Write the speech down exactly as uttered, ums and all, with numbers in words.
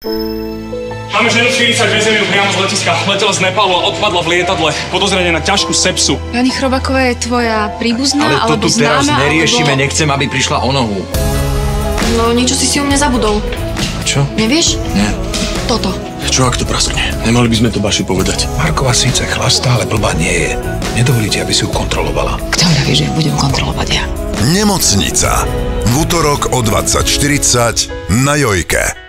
Máme ženu štyridsať, vezieme ju priamo z letiska. Letela z Nepálu a odpadla v lietadle. Podozrenie na ťažkú sepsu. Pani Chrobaková je tvoja príbuzná, ale alebo to tu teraz známa, neriešime, alebo... nechcem, aby prišla o nohu. No, niečo si si u mňa zabudol. A čo? Nevieš? Nie. Toto. Čo ak to praskne? Nemali by sme to Baši povedať. Marková síce chlastá, ale blbá nie je. Nedovolíte, aby si ju kontrolovala. Kto vraví, že ju budem kontrolovať ja? Nemocnica. V útorok o dvadsať štyridsať na Jojke.